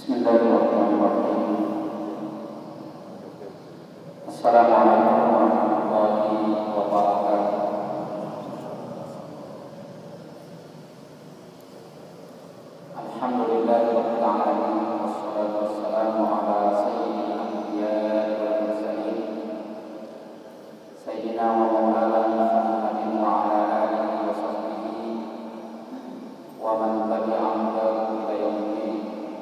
Bismillahirrahmanirrahim. Assalamualaikum warahmatullahi wabarakatuh. Alhamdulillahirabbil alamin wassalatu wassalamu ala sayyidil anbiya'i wal mursalin sayyidina wa maulana Muhammadin wa ala alihi wa sahbihi wa man tabi'ahum ila yaumil.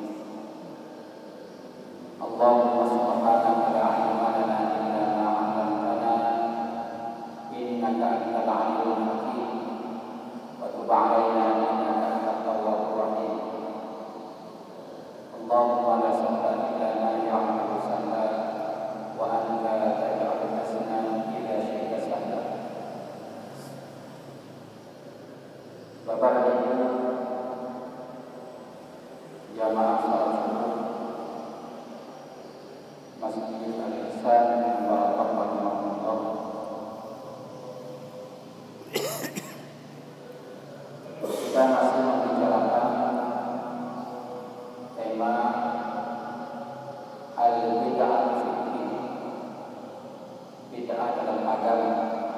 Allahumma subhanaka la ilma lana illa ma 'allamtana innaka antal alimul hakim wa tub 'alaina innaka antat tawwabur rahim. Allahumma la sahla illa ma ja'altahu sahla wa anta taj'alul hasana idza syi'ta sahla. Bapak dan Ibu jamaah salat Jumat Masjid Al-Ihsan warahmatullahi. Kita masih membicarakan tema al-bid'ah fikih, bid'ah dalam agama.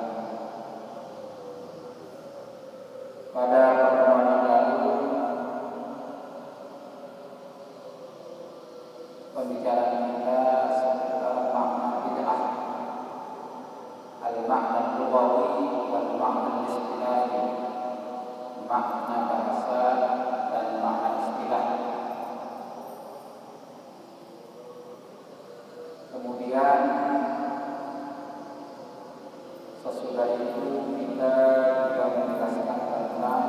Pada pertemuan yang lalu pembicaraan kita seputar makna bid'ah, al-makna lughawi wal makna istilahi, makna bahasa dan makna istilah. Kemudian sesudah itu kita juga menjelaskan tentang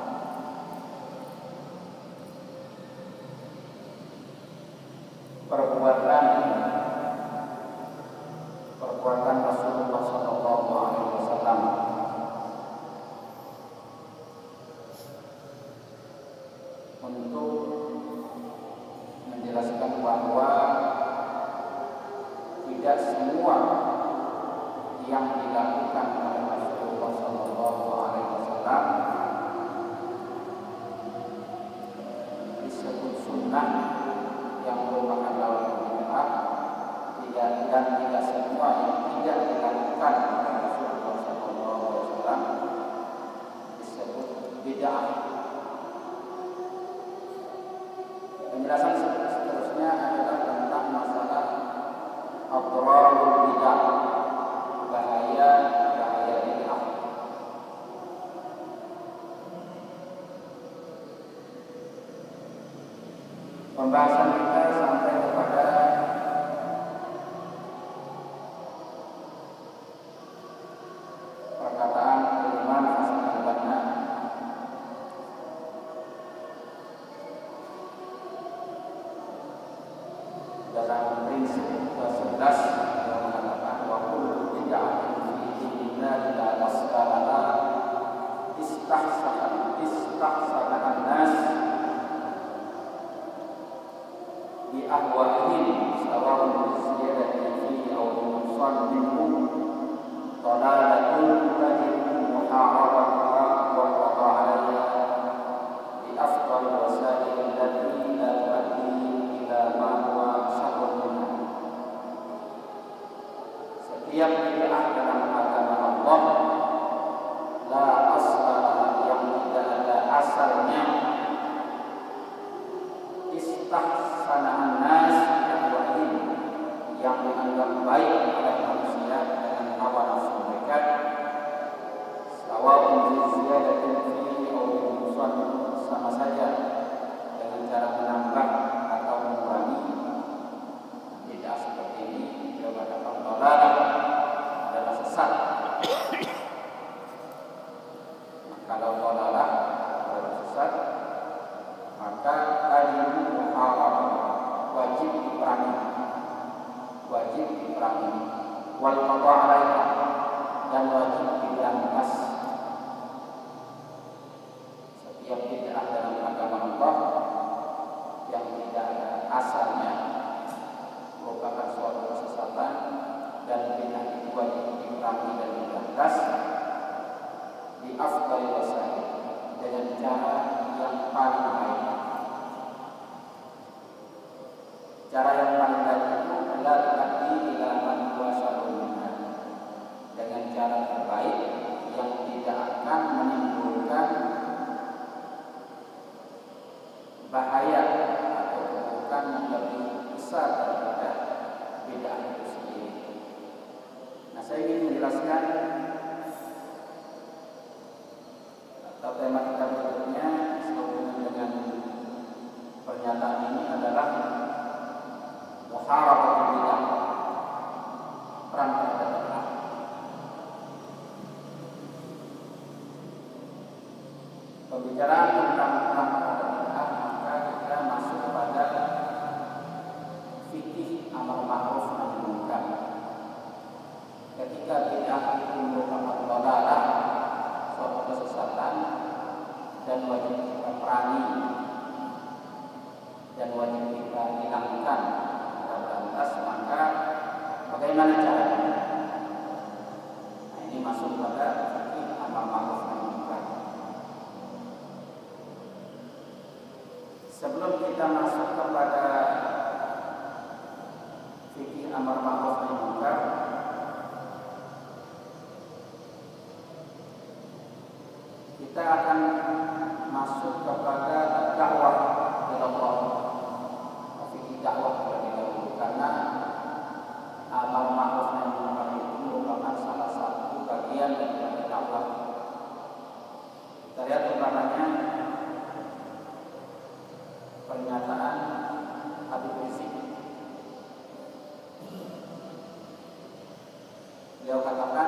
perbuatan Rasulullah sallallahu alaihi wasallam untuk menjelaskan bahwa tidak semua yang dilakukan oleh Rasulullah sallallahu alaihi wasallam disebut sunnah yang merupakan lawan bid'ah, dan tidak semua yang tidak dilakukan oleh Rasulullah sallallahu alaihi wasallam disebut bid'ah. Penjelasan seterusnya adalah tentang masalah adrarul bid'ah, bahaya bid'ah. Pembahasan kita sampai kepada perkataan Imam Hasan al-Banna dalam prinsip ke-11 yang mengatakan wa kullu bid'atin fi dinillahi la asla laha istahsana an-nas bi ahwa'ihim sawa'un ziyadatin fihi aw nuqsan minhum dalalatun tajib muharabatuha wa qada 'alayha bi afdal wasail allati la tuaddi ila ma huwa syarrun minha. Setiap bid'ah dalam agama Allah la asla yang tidak ada asalnya, istahsana'an nas yang dianggap baik oleh manusia dengan hawa nafsu mereka, sawa'un ziyadatin fihi aw nuqsan, sama saja dengan cara menambah atau mengurangi. Tidak seperti ini jawaban dalalah adalah sesat. Kalau dalalah adalah sesat, maka tajibu muharram, wajib diperangi wal qada 'alaiha, dan wajib diberantas. Setiap bid'ah dalam agama Allah yang tidak ada asalnya merupakan suatu kesesatan, dan bid'ah itu wajib diperangi dan diberantas di afdal wasail, dengan cara yang paling baik. Cara yang paling baik itu adalah berarti ila man wasaluna, dengan cara terbaik yang tidak akan menimbulkan bahaya atau keburukan yang lebih besar daripada bid'ah itu sendiri. Nah, saya ingin menjelaskan atau tema kita berikutnya sehubungan dengan pernyataan ini adalah muharabatul bid'ah, perang terhadap bid'ah. Pembicaraan tentang perang terhadap bid'ah, maka kita masuk pada fikih amar ma'ruf nahi munkar. Ketika bid'ah itu merupakan dhalalah, suatu kesesatan, dan wajib kita perangi dan wajib kita hilangkan, kita berantas, maka bagaimana caranya? Nah, ini masuk pada fikih amar ma'ruf nahi munkar. Sebelum kita masuk kepada fikih amar ma'ruf nahi munkar, kita akan masuk kepada dakwah kepada Allah, fikih dakwah terlebih dahulu, karena amar ma'ruf nahi munkar itu merupakan salah satu bagian dari dakwah. Kita lihat umpamanya pernyataan Habib Rizik. Beliau katakan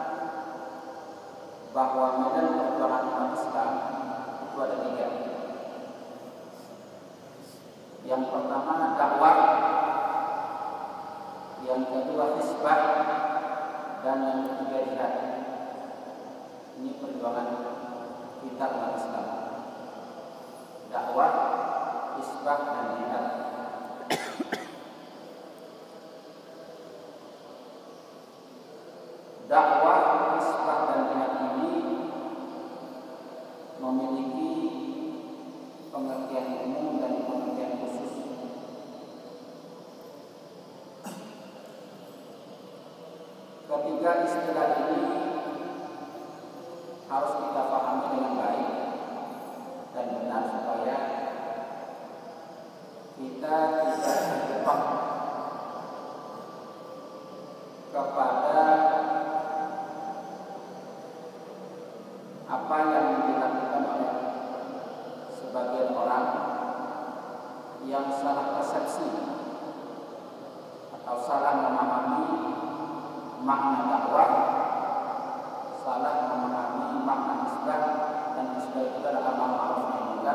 bahwa medan perjuangan umat Islam itu ada 3. Yang pertama dakwah, yang kedua hisbah, dan yang ketiga jihad. Ini perjuangan kita umat Islam: dakwah, hisbah, dan jihad. Dakwah, hisbah, dan jihad ini memiliki pengertian umum dan pengertian khusus. Ketiga istilah ini harus kita pahami dengan baik dan benar supaya kita tidak terjebak kepada apa yang dilakukan oleh sebagian orang yang salah persepsi atau salah memahami makna dakwah, salah memahami makna hisbah, dan hisbah itu adalah amar ma'ruf nahi munkar.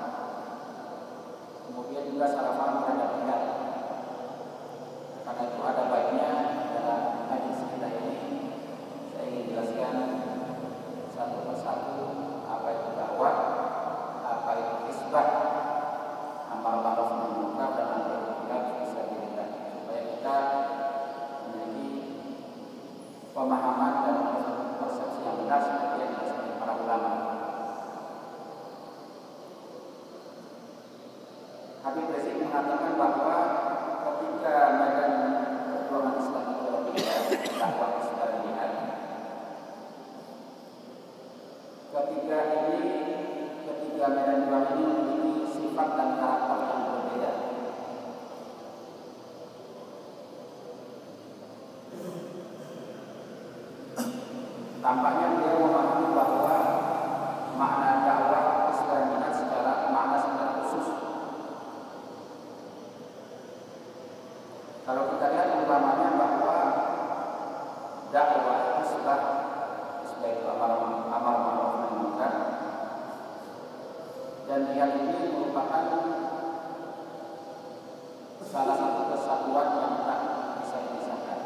Kemudian juga salah paham terhadap jihad. Karena itu ada baiknya dalam hadis kita ini saya ingin jelaskan satu persatu apa itu dakwah, apa itu hisbah, amar ma'ruf nahi munkar, dan al-jihad fisabilillah, supaya kita memiliki pemahaman dan persepsi yang benar seperti yang dijelaskan para ulama. Habib Rizik mengatakan bahwa ketika medan perjuangan Islam itu berbeda, dakwah hisbah dan jihad, ketiga medan perjuangan ini memiliki sifat dan karakter yang berbeda. Tampaknya beliau memahami bahwa makna dakwah hisbah dan jihad secara khusus. Kalau kita lihat umpamanya bahwa dakwah hisbah itu amar ma'ruf nahi munkar, dan jihad ini merupakan salah satu kesatuan yang tak bisa dipisahkan.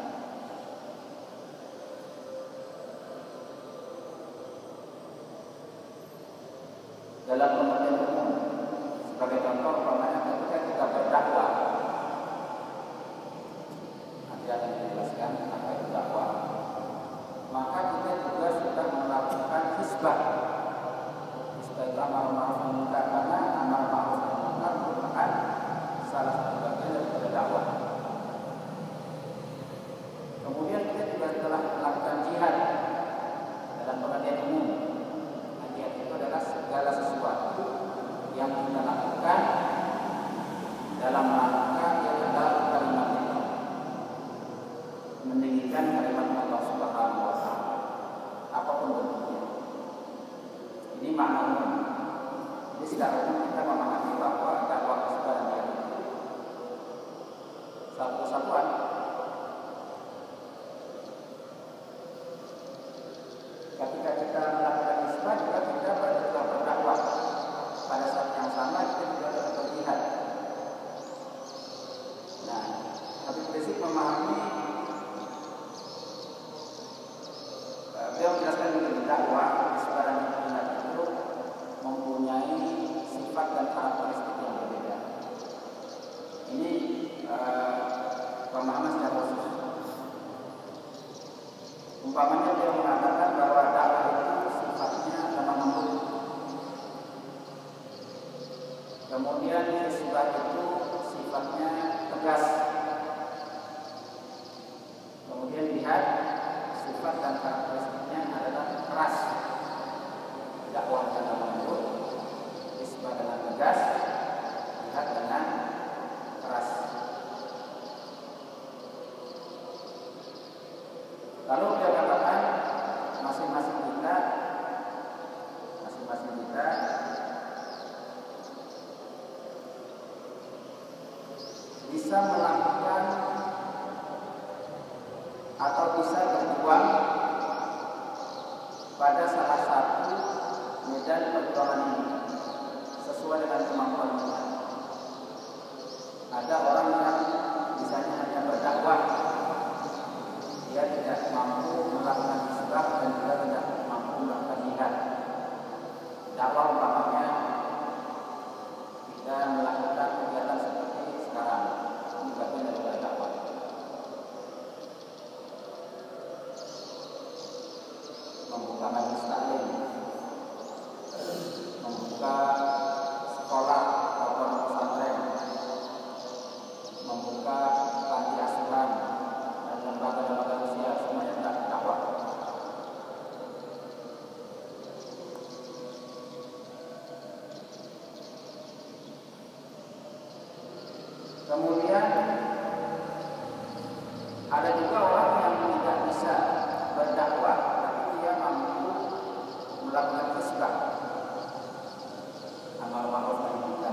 Dalam pengertian umum, sebagai contoh, umpamanya ketika kita berdakwah, nanti akan dijelaskan apa itu dakwah, maka kita juga sudah melakukan hisbah. Hisbah itu amar ma'ruf nahi munkar, karena amar ma'ruf nahi munkar merupakan salah satu bagian daripada Ini makna umum. Jadi secara umum kita memahami bahwa dakwah kesetaraan itu satu kesatuan. Ketika kita melakukan islah juga kita berdakwah. Pada saat yang sama kita juga dapat berjihad. Nah, Habib Rizik memahami, beliau menjelaskan mengenai dakwah kesetaraan itu mempunyai sifat dan karakteristik yang berbeda. Ini pemahaman secara khusus. Umpamanya dia mengatakan bahwa dakwah itu sifatnya lemah lembut. Kemudian hisbah itu sifatnya tegas. Kemudian lihat sifat dan karakteristiknya adalah keras. Dakwah dengan lemah lembut, hisbah dengan tegas, lihat dengan keras. Lalu dia katakan masing-masing kita bisa melakukan atau bisa berjuang pada salah satu medan perjuangan ini sesuai dengan kemampuan kita. Ada orang yang misalnya hanya berdakwah, dia tidak mampu melakukan hisbah dan juga tidak mampu melakukan jihad. Dakwah umpamanya kita melakukan kegiatan seperti sekarang, ini bagian dari dakwah. Membuka majelis taklim, membuka sekolah atau pesantren, membuka panti asuhan dan lembaga-lembaga sosial, semuanya tidak dakwah. Kemudian ada juga orang yang tidak bisa berdakwah, tapi dia mampu melakukan hisbah, amal ma'ruf nahi munkar.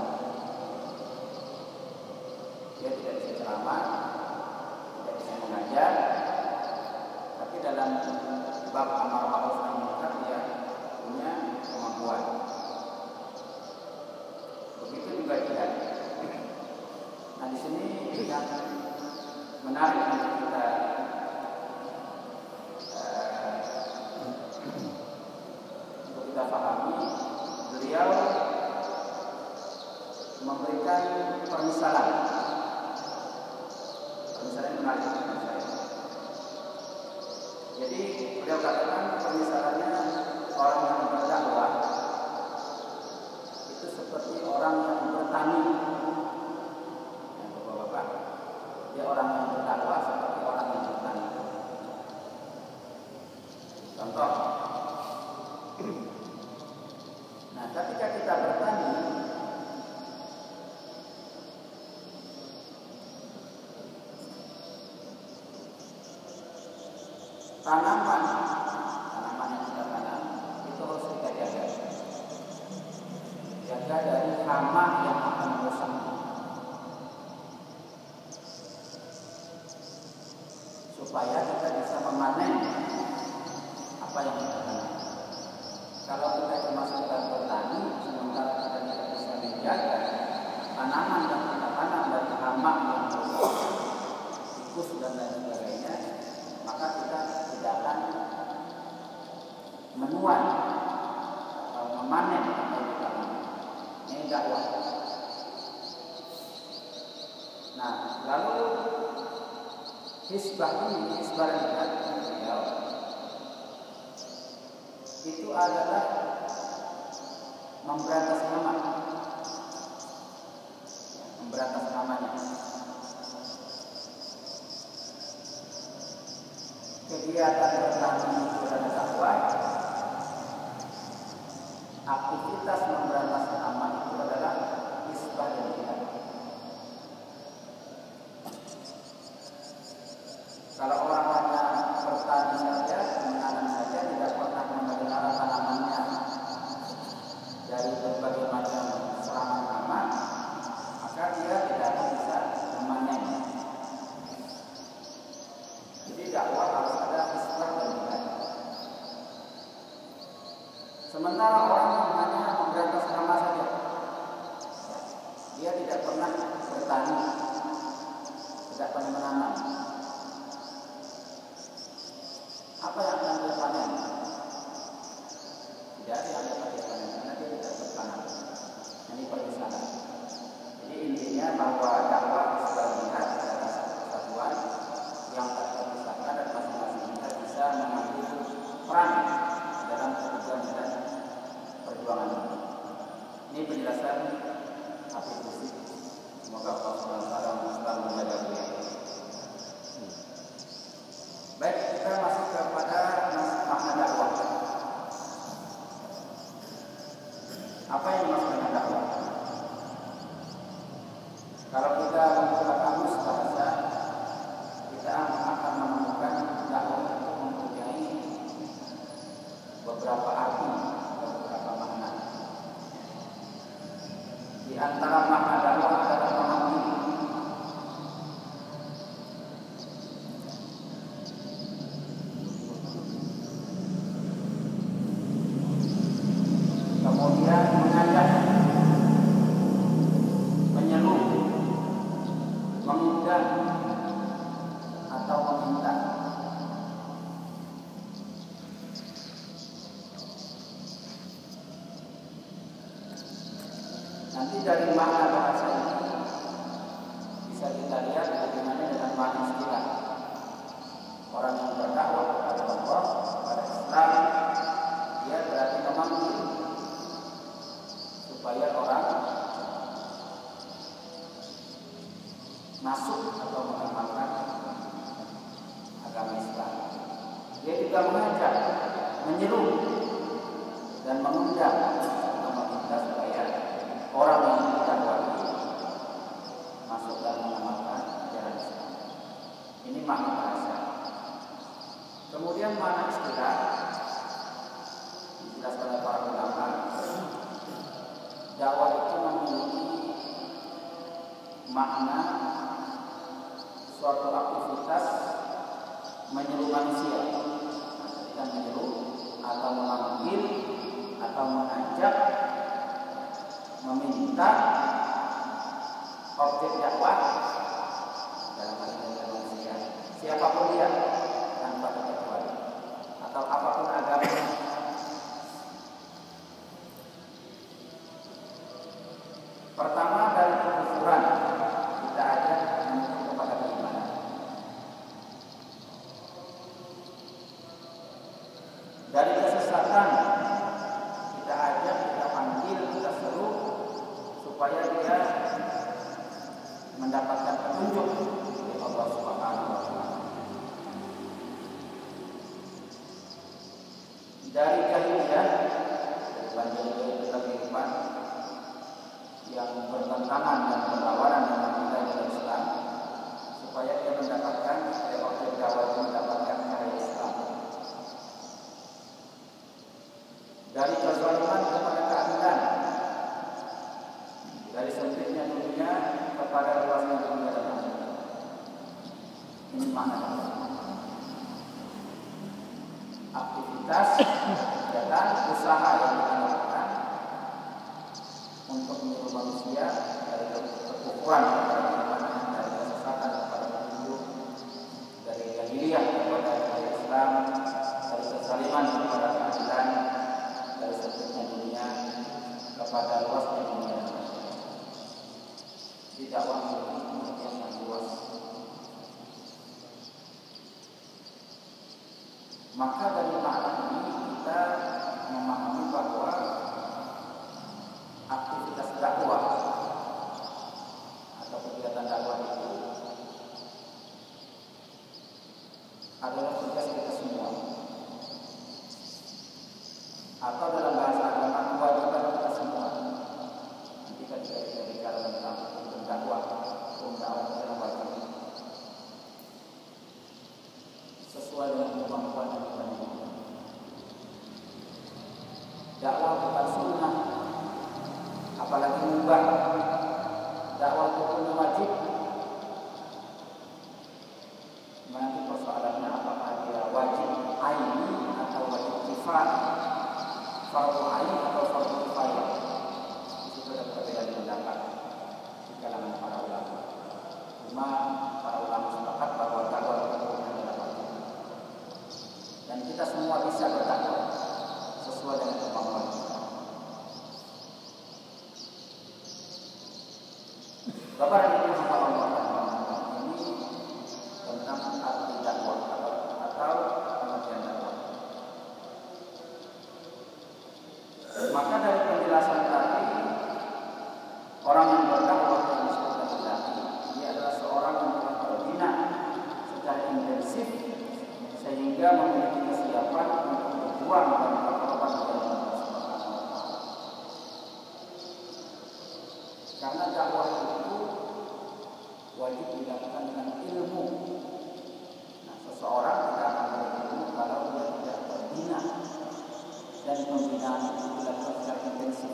Dia tidak bisa ceramah, tidak bisa mengajar, tapi dalam bab amal ma'ruf nahi munkar dia punya kemampuan. Begitu juga jihad. Nah, di sini yang menarik untuk kita pahami, beliau memberikan permisalan menarik menurut saya. Jadi beliau katakan permisalannya orang yang berdakwah itu seperti orang yang bertani. Dia orang yang berdakwah seperti orang yang bertani. Contoh, nah ketika kita bertani, tanaman yang kita tanam itu harus kita jaga. Jaga dari hama yang akan merusak. Supaya kita bisa memanen apa yang kita tanam. Kalau kita cuma sekedar bertani, sementara kita tidak bisa menjaga tanaman yang kita tanam dari hama yang merusak, tikus dan lain sebagainya, maka kita tidak akan menuai atau memanen apa yang kita tanam. Ini dakwah. Nah, lalu hisbah ini, hisbah jihad itu adalah memberantas hama, memberantas hamanya. Kegiatan bertani itu adalah dakwah. Aktivitas memberantas hama itu adalah hisbah dan jihad. Kalau orang hanya bertani saja, menanam saja, tidak pernah memelihara tanamannya, Sementara orang yang hanya memberantas hama saja, dia tidak pernah bertani, tidak pernah menanam. Apa yang akan dia panen? Tidak ada yang dapat dia panen karena dia tidak bertanam. Ini permisalan. Jadi intinya bahwa dakwah Islam adalah satu kesatuan yang tak terpisahkan dan masing-masing kita bisa mengambil peran dalam perjuangan dan perjuangan ini. Ini penjelasan Habib Rizik. Semoga Allah SWT selalu menjaga beliau. Baik, kita masuk kepada makna dakwah. Apa yang dimaksud dengan dakwah? Kalau kita membuka kamus bahasa, kita akan menemukan dakwah itu mempunyai beberapa arti, beberapa makna. Di antara makna dakwah adalah memanggil. Kemudian mengajak, menyeru, mengundang atau meminta. Nanti dari makna bahasa ini bisa kita lihat bagaimana dengan makna istilah. Orang yang berdakwah kepada Allah, kepada Islam, dia berarti memanggil supaya orang masuk atau mengamalkan agama Islam. Dia juga mengajak, menyeru dan mengundang atau meminta supaya orang yang didakwahi masuk dan mengamalkan ajaran Islam. Ini makna bahasa. Kemudian makna istilah dijelaskan oleh para ulama. Dakwah itu memiliki makna suatu aktivitas menyeru manusia, kita menyeru atau memanggil atau mengajak, meminta objek dakwah dalam hal ini manusia, siapapun dia tanpa terkecuali atau apapun agamanya. Pertama dari kekufuran kita ajak menuju kepada keimanan. Dari kesesatan kita ajak, kita panggil, kita seru supaya dia mendapatkan petunjuk dari Allah Subhanahu wa Ta'ala. Dari jahiliyah, dari banjir kehidupan yang bertentangan dan berlawanan dengan kita Islam, supaya dia mendapatkan objek dakwah itu mendapatkan cahaya Islam. Dari kezaliman kepada keadilan, dari sempitnya dunia kepada luasnya dunia dan akhirat. Ini makna aktivitas, kegiatan, usaha yang kita lakukan untuk menyuruh manusia dari kekufuran kepada keimanan, dari kesesatan kepada petunjuk, dari jahiliyah kepada Islam, dari kezaliman kepada keadilan, dari sempitnya dunia kepada luasnya dunia. Tidak memiliki pengertian yang luas. Maka dari makna ini kita memahami bahwa aktivitas dakwah atau kegiatan dakwah itu adalah tugas kita semua, atau dalam bahasa agama kewajiban kita semua. Nanti kita bicara tentang dakwah, dakwah adalah wajib sesuai dengan kemampuan yang kita miliki. Dakwah bukan sunnah, apalagi mubah. Dakwah itu punya wajib. Nanti persoalannya apakah dia wajib aini atau wajib kifayah, fardu fardu ain atau fardu kifayah. Itu ada perbedaan pendapat di kalangan para ulama. Cuma para ulama sepakat bahwa takwa itu adalah wajib. Dan kita semua bisa bertakwa sesuai dengan kemampuan kita. Bapak dan Ibu Allah ini tentang arti dakwah atau pengertian dakwah. Maka dari penjelasan tadi, orang yang berdakwah yang disebutkan tadi, dia adalah seorang yang telah berbina secara intensif sehingga memiliki kesiapan untuk berjuang dan berkorban kepada Allah Subhanahu wa Ta'ala. Karena dakwah itu wajib dilakukan dengan ilmu. Nah, seseorang tidak akan berilmu kalau dia tidak berbina, dan pembinaan itu dilakukan secara intensif.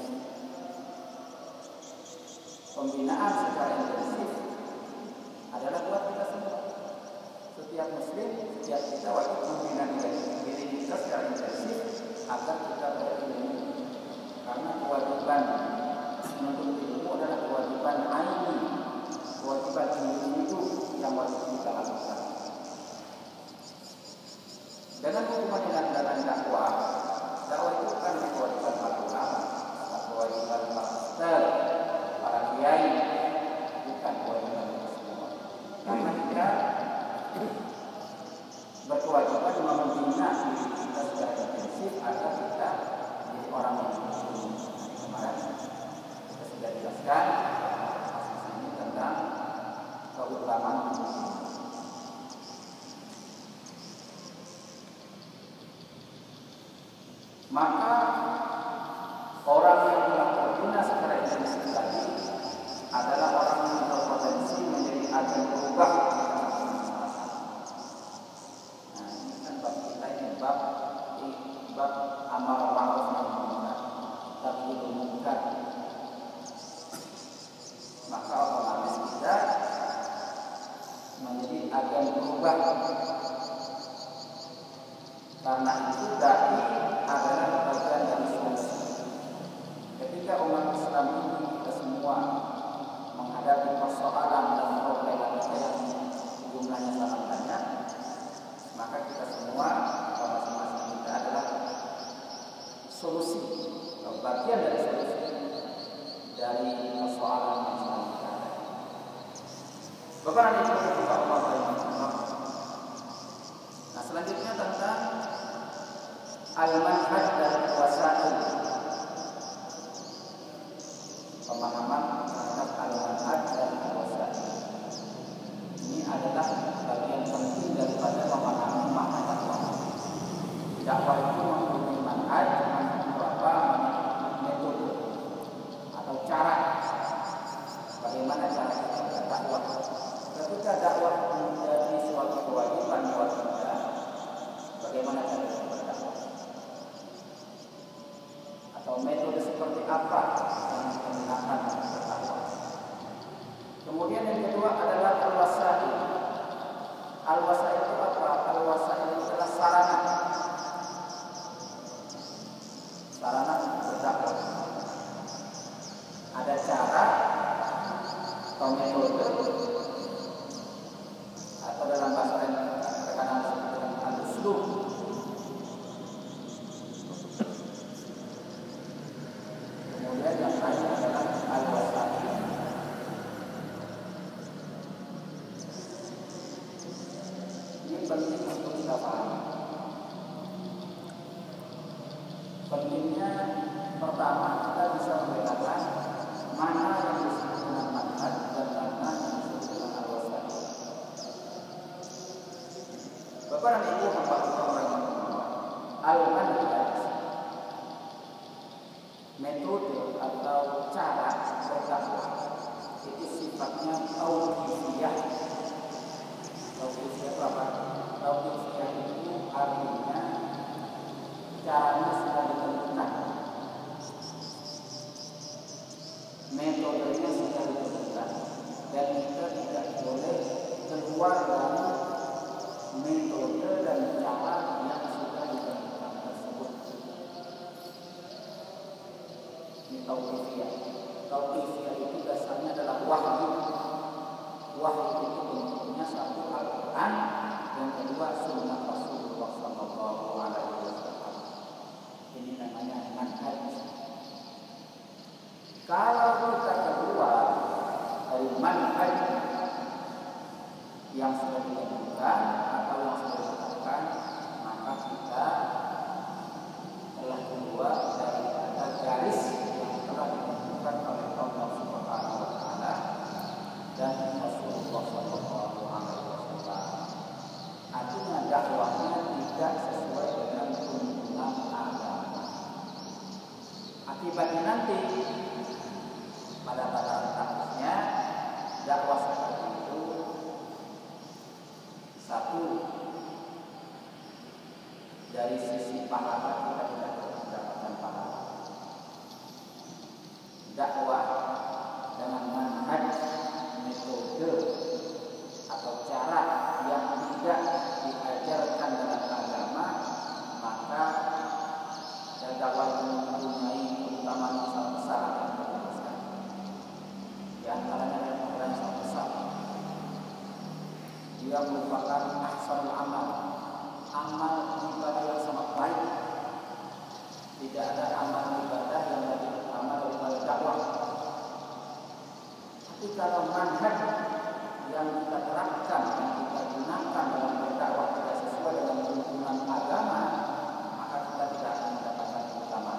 Pembinaan secara intensif adalah buat kita semua. Setiap muslim, setiap kita wajib membina diri kita secara intensif agar kita berilmu. Karena kewajiban menuntut ilmu adalah kewajiban aini, kewajiban individu yang wajib kita lakukan. Dengan hubungan dengan dakwah itu kan kewajiban para ulama, kewajiban para ustaz, para kiai, bukan kewajiban kita semua. Karena kita berkewajiban membina diri kita secara intensif agar kita menjadi orang yang muslim. Kemarin kita sudah jelaskan ini tentang keutamaan muslim. Maka orang yang telah berbina secara intensif tadi adalah orang yang berpotensi menjadi agen berubah. Nah, ini kan bab kita ini bab amal ma'ruf nahi munkar, takyidul munkar. Maka otomatis kita menjadi agen berubah. Karena itu tadi adalah bagian dari solusi. Ketika umat Islam ini kita semua menghadapi persoalan dan problem yang jumlahnya sangat banyak, maka kita semua masing-masing kita adalah solusi atau bagian dari solusi dari persoalan yang sedang kita hadapi. Bapak dan Ibu Allah. Nah, selanjutnya tentang al-manhaj dan wasail. Pemahaman terhadap al-manhaj dan wasail. Ini adalah bagian penting daripada pemahaman makna dakwah. Dakwah itu mempunyai manhaj, beberapa metode atau cara. Bagaimana cara kita berdakwah? Ketika dakwah menjadi suatu kewajiban buat kita, bagaimana cara kita berdakwah? Atau metode seperti apa yang digunakan berdakwah? Kemudian yang kedua adalah al-wasail. Al-wasail itu apa? Al-wasail itu adalah sarana untuk berdakwah. Ada cara atau metode, atau dalam bahasa lain terkadang disebut dengan al-uslub. Kemudian yang lain adalah al-wasail. Ini penting untuk kita pahami. Pentingnya pertama kita bisa membedakan mana yang disebut dengan manhaj dan mana yang disebut dengan al-wasail. Bapak dan Ibu al-manhaj, metode atau cara berdakwah itu sifatnya tauqifiyah. Tauqifiyah itu apa? Tauqifiyah itu artinya caranya sudah ditentukan, metodenya sudah ditentukan, dan kita tidak boleh keluar dari metode dan cara yang sudah ditentukan tersebut. Ini tauqifiyah. Tauqifiyah itu dasarnya adalah wahyu. Wahyu itu bentuknya satu Al-Quran, yang kedua sunnah Rasulullah Sallallahu Alaihi Wasallam. Ini namanya manhaj. Kalau kita keluar dari manhaj yang sudah ditentukan atau yang sudah ditetapkan, maka kita telah keluar dari garis yang telah ditentukan oleh Allah Subhanahu wa Ta'ala dan Rasulullah Sallallahu Alaihi Wasallam. Artinya dakwahnya tidak sesuai dengan tuntunan agama. Akibatnya nanti pada tataran praktisnya dakwah seperti itu, satu, dari sisi pahala kita tidak mendapatkan pahala. Dakwah dengan manhaj, metode atau cara yang tidak diajarkan dalam agama, maka dakwah itu mempunyai keutamaan yang besar akan berhasil. Di antaranya adalah yang sangat besar. Dia merupakan ahsanul amal, amal ibadah yang sangat baik. Tidak ada amal ibadah yang lebih utama daripada dakwah. Tapi kalau manhaj yang kita terapkan, yang kita gunakan dalam berdakwah tidak sesuai dengan tuntunan agama, maka kita tidak akan mendapatkan keutamaan.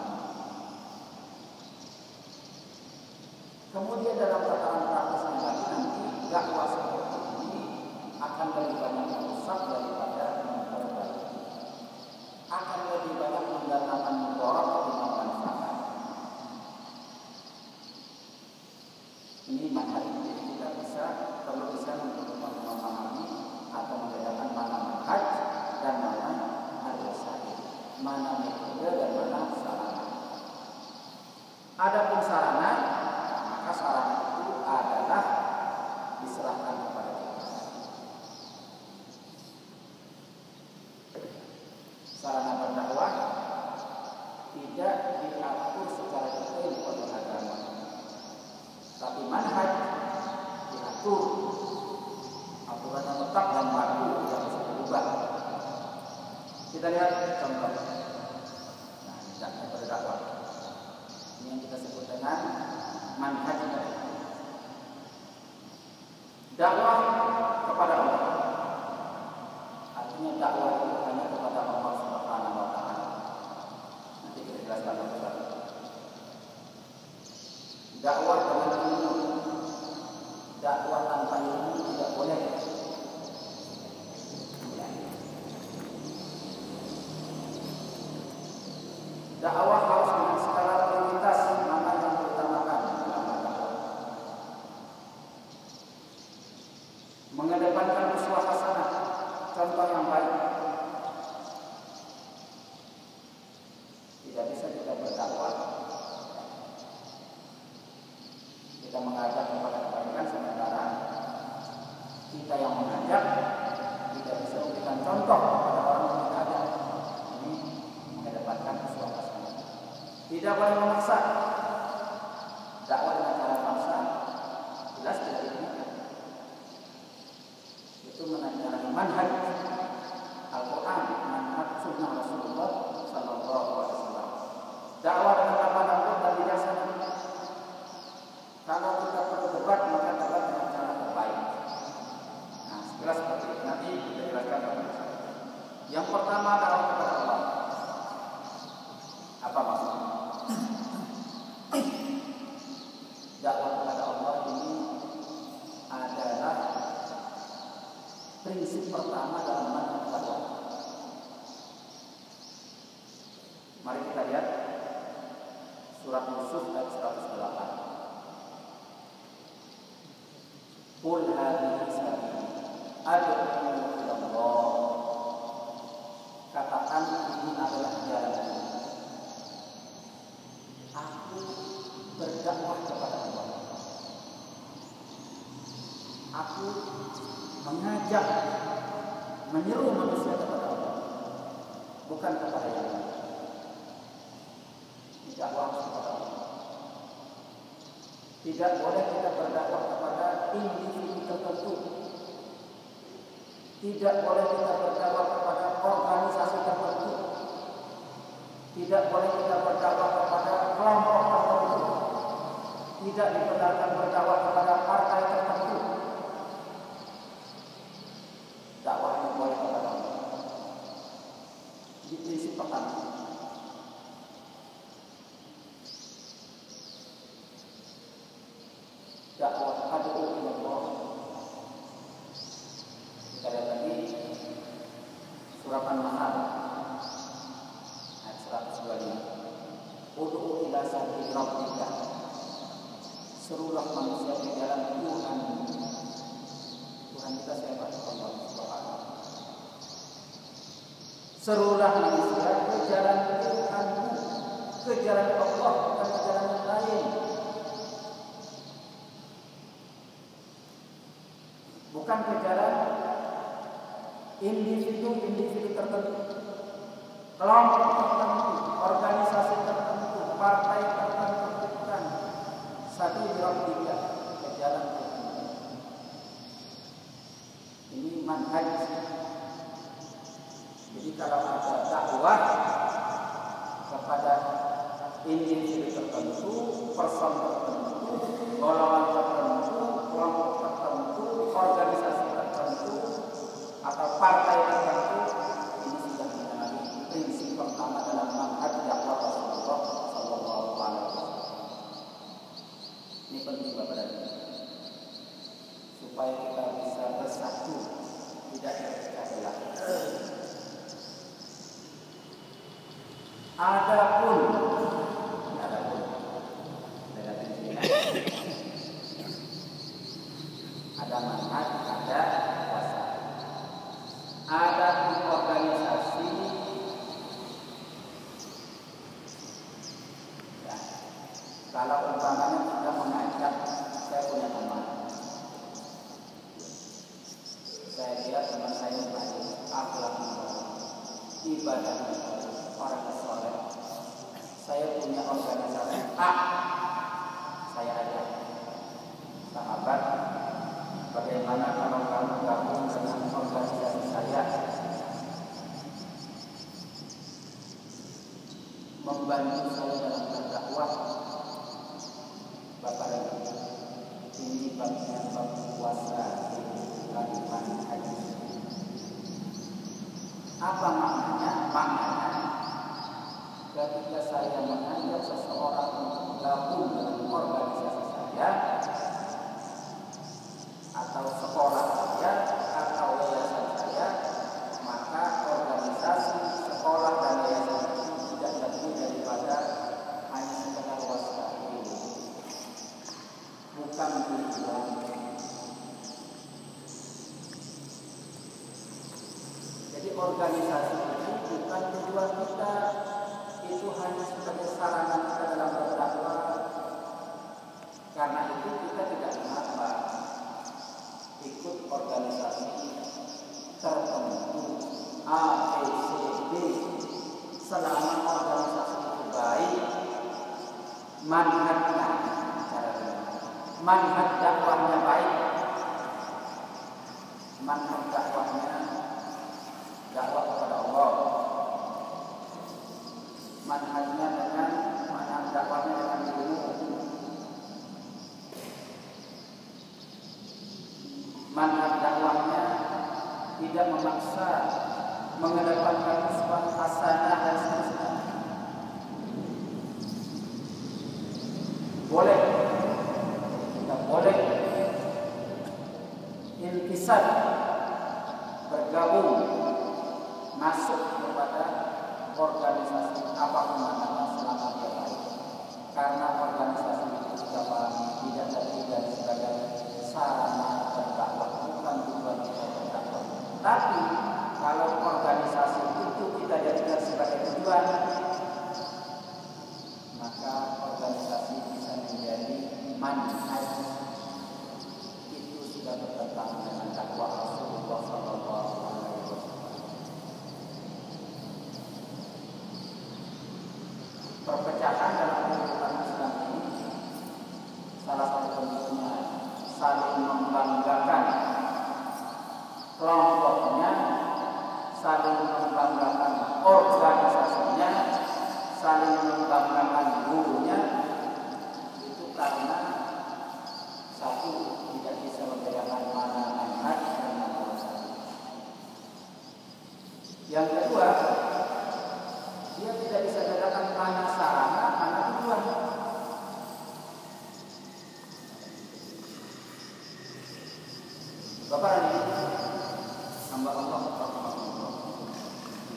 Kemudian dalam tataran praktisnya lagi nanti dakwah seperti ini akan lebih banyak merusak daripada memperbaiki. Akan lebih banyak mendatangkan mudarat ketimbang manfaat. Ini manhaj. Jadi kita perlu bisa memahami atau membedakan mana manhaj dan mana al-wasail, mana metode dan mana sarana. Adapun sarana, maka sarana itu adalah diserahkan kepada kita. Sarana berdakwah tidak diatur secara detail oleh agama, tapi manhaj diatur. Aturan yang tetap dan baku yang bisa berubah. Kita lihat contoh. Nah, ini berdakwah. Ini yang kita sebut dengan manhaj dakwah kepada Allah. Artinya dakwah itu hanya kepada Allah Subhanahu wa Ta'ala. Nanti kita jelaskan satu-satu. Dakwah dengan ilmu, dakwah tanpa ilmu tidak boleh. Dakwah harus dengan skala prioritas, mana yang diutamakan dalam dakwah. Mengedepankan uswah hasanah, contoh yang baik. Tidak bisa kita berdakwah, kita mengajak kepada kebaikan sementara kita yang mengajak tidak bisa memberikan contoh kepada orang yang kita ajak. Ini mengedepankan uswah hasanah. Tidak boleh memaksa. Dakwah dengan cara paksa jelas tidak dibenarkan. Itu menandakan manhaj Al-Quran, manhaj sunnah Rasulullah Sallallahu Alaihi Wasallam. Dakwah dengan apa lembut dan bijaksana. Kalau kita perlu debat, maka debat dengan cara terbaik. Nah, sekilas seperti itu. Nanti kita jelaskan kepada saya. Yang pertama dakwah kepada Allah. Apa maksudnya? Dakwah kepada Allah ini adalah prinsip pertama dalam manhaj dakwah. Mari kita lihat surat Yusuf ayat 108. Qul hadhihi sabili ad'u ila Allah. Katakan ini adalah jalan. Aku berdakwah kepada Allah. Aku mengajak, menyeru manusia kepada Allah, bukan kepada yang lain. Dakwah kepada Allah. Tidak boleh kita berdakwah kepada individu tertentu. Tidak boleh kita berdakwah kepada organisasi tertentu. Tidak boleh kita berdakwah kepada kelompok tertentu. Tidak dibenarkan berdakwah kepada partai tertentu. Dakwahnya boleh kepada Allah. Di prinsip pertama. Dakwah ad'u ila Allah. Kita lihat lagi surat An-Nahl ayat 125. Ud'u ila sabili rabbika. Serulah manusia di jalan Tuhan. Tuhan kita siapa? Allah Subhanahu. Serulah manusia ke jalan Tuhanmu, ke jalan Allah, bukan ke jalan yang lain. Bukan ke jalan individu tertentu, kelompok tertentu, organisasi tertentu, partai tertentu, bukan. Satu rabbika, ke jalan Tuhan. Ini manhaj. Jadi kalau ada dakwah kepada individu tertentu, person tertentu, golongan tertentu, kelompok tertentu, organisasi tertentu, atau partai tertentu, ini sudah mengenai prinsip pertama dalam manhaj dakwah Rasulullah Sallallahu Alaihi Wasallam. Ini penting Bapak dan Ibu, supaya kita bisa bersatu, tidak terpecah belah. Adapun ada manhaj, ada kuasa. Ada organisasi. Ya. Kalau umpamanya kita mengajak, saya punya teman. Saya kira teman saya baik, akhlaknya ibadahnya orang soleh. Saya punya organisasi A. Saya ajak sahabat, bagaimana kalau kamu gabung dengan organisasi saya, membantu saya dalam berdakwah. Bapak dan Ibu, ini bagian bab puasa dari manhaj. Apa maknanya? Maknanya ketika saya mengajak seseorang untuk gabung dengan organisasi saya, atau sekolah saya, atau yayasan saya, maka organisasi, sekolah dan yayasan itu tidak lebih daripada hanya sekedar wasail, bukan tujuan. Jadi organisasi itu bukan tujuan kita, itu hanya sebagai sarana kita dalam berdakwah. Karena itu kita tidak mengapa ikut organisasi tertentu A, B, C, D selama organisasi itu baik, manhajnya, manhaj dakwahnya baik, manhaj dakwahnya dakwah kepada Allah, manhajnya dengan manhaj dakwahnya dengan ilmu, manhaj dakwahnya tidak memaksa, mengedepankan uswah hasanah dan seterusnya. Boleh, kita boleh intisab, bergabung, masuk kepada organisasi apapun namanya selama dia baik. Karena organisasi itu kita pahami tidak lebih dari sebagai sarana berdakwah, bukan tujuan kita berdakwah. Tapi kalau organisasi itu kita jadikan sebagai tujuan, maka organisasi bisa menjadi manhaj. Itu sudah bertentangan dengan dakwah Rasulullah Sallallahu Alaihi Wasallam. Perpecahan dalam kehidupan Islam ini salah satu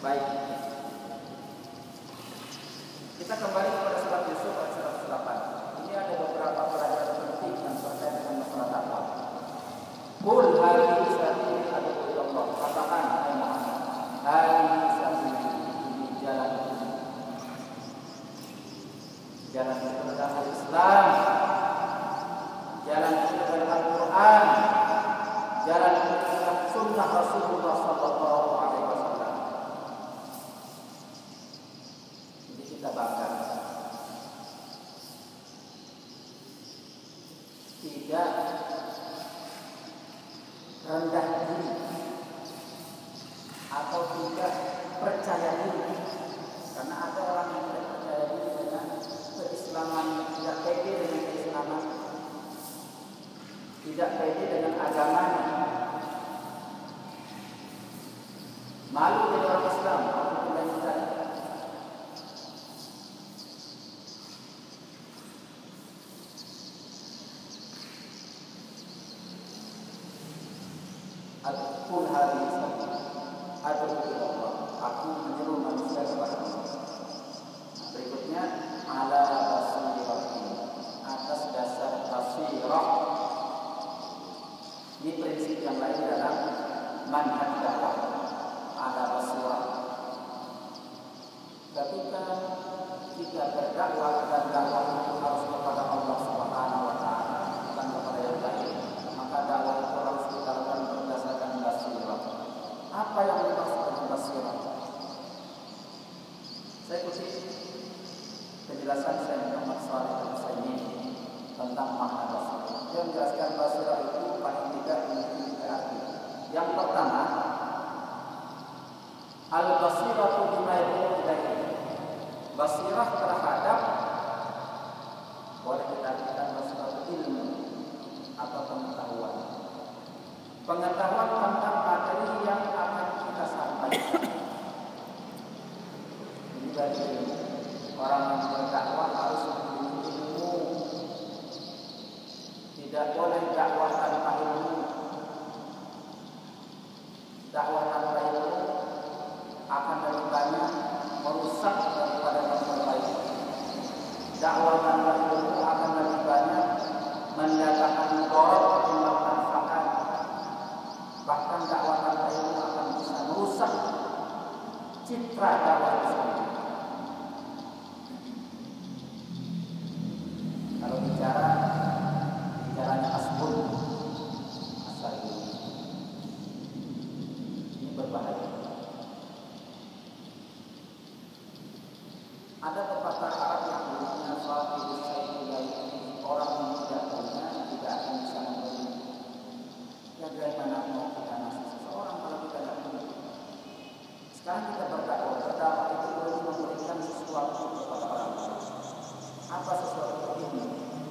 Baik, kita kembali kepada surat Yusuf ayat 108. Ini ada beberapa pelajaran penting yang terkait dengan masalah dakwah. Qul hadhihi sabili ad'u ila Allah. Katakan hai Muhammad, hadhihi sabili, ini jalan kepada Islam, jalan kepada Al-Quran, jalan kepada sunnah Rasulullah sallallahu alaihi wasallam. Jadi kita bangga, tidak rendah diri atau tidak percaya diri, karena ada orang yang tidak percaya diri dengan keislaman, tidak pede dengan keislaman, tidak pede dengan agamanya, malu dengan orang Islam, apapun yang kita. Qul hadhihi sabili ad'u ila Allah. Aku menyeru manusia kepada Allah. Berikutnya ala basirah, atas dasar basirah. Ini prinsip yang lain dalam manhaj dakwah, ala basirah. Ketika kita berdakwah dan dakwah itu harus kepada Allah Subhanahu wa taala, bukan kepada yang lain, maka dakwah itu harus kita lakukan berdasarkan basirah. Apa yang dimaksud dengan basirah? Saya kutip penjelasan Syekh Muhammad Shalih Al-Utsaimin tentang makna basirah. Dia menjelaskan basirah itu paling tidak memiliki tiga arti. Yang pertama, al-basiratu bima yad'u ilaihi. Basirah terhadap, boleh kita katakan basirah ilmu atau pengetahuan. Pengetahuan tentang materi yang akan kita sampaikan. Ini bagi orang yang berdakwah harus memiliki ilmu. Tidak boleh dakwah tanpa ilmu. Dakwah tanpa ilmu akan lebih banyak merusak daripada memperbaiki. Dakwah tanpa ilmu akan lebih banyak mendatangkan mudarat ketimbang manfaat. Bahkan dakwah tanpa ilmu akan bisa merusak citra dakwah tersebut. Kalau bicaranya asbun, asal ini berbahaya. Ada pepatah Arab yang bunyinya faqidus sayyi, orang yang tidak punya tidak akan bisa memberi. Ya bagaimana mau kita ngasih seseorang kalau kita tidak punya? Sekarang kita berdakwah itu boleh memberikan sesuatu kepada orang lain. Apa sesuatu ini?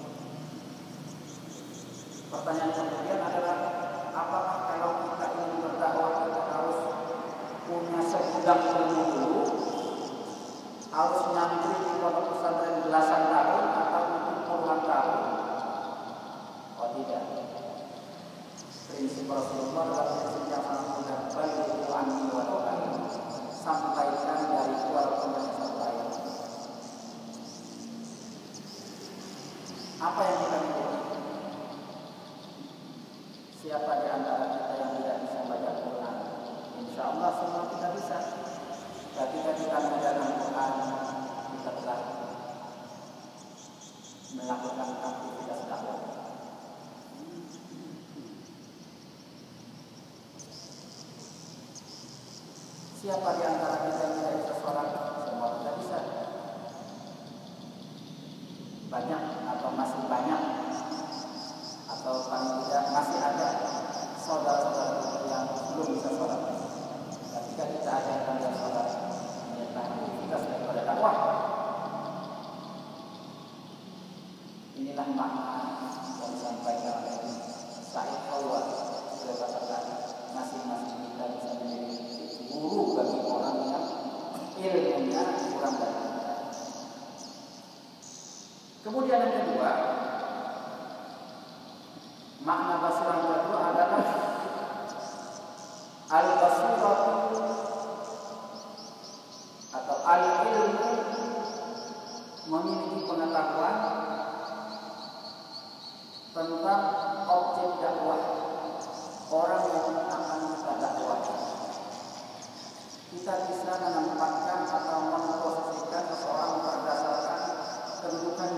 Pertanyaan kemudian adalah, apakah kalau kita ingin berdakwah kita harus punya segudang ilmu dulu, harus nyantri di pondok pesantren belasan tahun atau mungkin puluhan tahun? Oh tidak. Prinsip Rasulullah adalah prinsip yang sangat mudah. Balighu anni walau ayat. Sampaikan dari walaupun hanya satu ayat. Apa yang kita buat? Siapa di antara kita yang tidak bisa baca Quran? Insya Allah semua kita bisa. Ketika kita mengajar Al-Quran, kita telah melakukan aktivitas dakwah. Siapa di antara kita yang tidak bisa sholat? Semua kita bisa. Banyak atau masih banyak, atau paling tidak masih ada saudara-saudara yang belum bisa sholat. Ketika kita ajarkan dia sholat, aktivitas daripada dakwah. Inilah makna yang disampaikan oleh Said Awad. Sudah katakan masing-masing kita bisa menjadi guru bagi orang yang ilmunya kurang dari kita. Kemudian yang kedua, makna basirah yang kedua adalah al-basiratu pengetahuan tentang objek dakwah orang yang akan kita dakwah. Kita bisa menempatkan atau memposisikan seseorang berdasarkan kedudukan